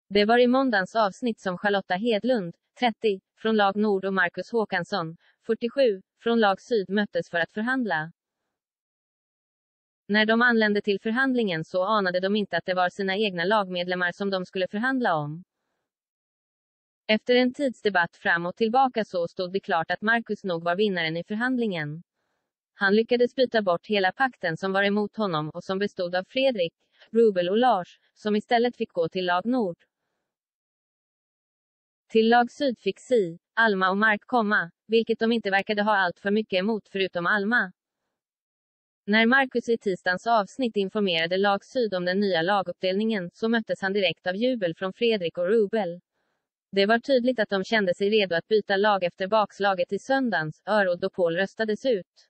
Det var i måndagens avsnitt som Charlotta Hedlund, 30, från lag Nord och Marcus Håkansson, 47, från lag Syd möttes för att förhandla. När de anlände till förhandlingen så anade de inte att det var sina egna lagmedlemmar som de skulle förhandla om. Efter en tids debatt fram och tillbaka så stod det klart att Marcus nog var vinnaren i förhandlingen. Han lyckades byta bort hela pakten som var emot honom och som bestod av Fredrik, Rubel och Lars, som istället fick gå till lag Nord. Till lag Syd fick Si, Alma och Mark komma, vilket de inte verkade ha allt för mycket emot förutom Alma. När Marcus i tisdagens avsnitt informerade lag Syd om den nya laguppdelningen så möttes han direkt av jubel från Fredrik och Rubel. Det var tydligt att de kände sig redo att byta lag efter bakslaget i söndagens, då Paul röstades ut.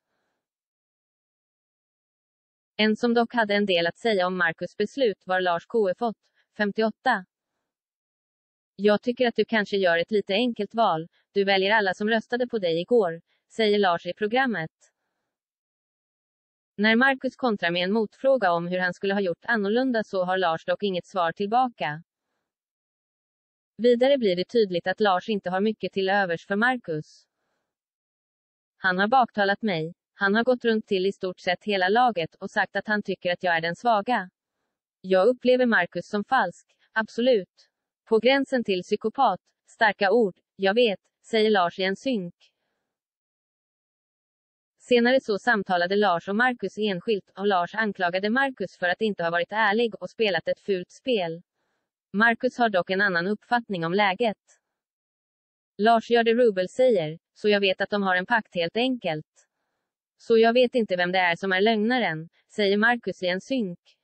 En som dock hade en del att säga om Marcus beslut var Lars KF8, 58. Jag tycker att du kanske gör ett lite enkelt val, du väljer alla som röstade på dig igår, säger Lars i programmet. När Marcus kontrar med en motfråga om hur han skulle ha gjort annorlunda så har Lars dock inget svar tillbaka. Vidare blir det tydligt att Lars inte har mycket till övers för Marcus. Han har baktalat mig. Han har gått runt till i stort sett hela laget och sagt att han tycker att jag är den svaga. Jag upplever Marcus som falsk, absolut. På gränsen till psykopat, starka ord, jag vet, säger Lars i en synk. Senare så samtalade Lars och Marcus enskilt och Lars anklagade Marcus för att inte ha varit ärlig och spelat ett fult spel. Marcus har dock en annan uppfattning om läget. Lars gör det Rubel säger, så jag vet att de har en pakt helt enkelt. Så jag vet inte vem det är som är lögnaren, säger Marcus i en synk.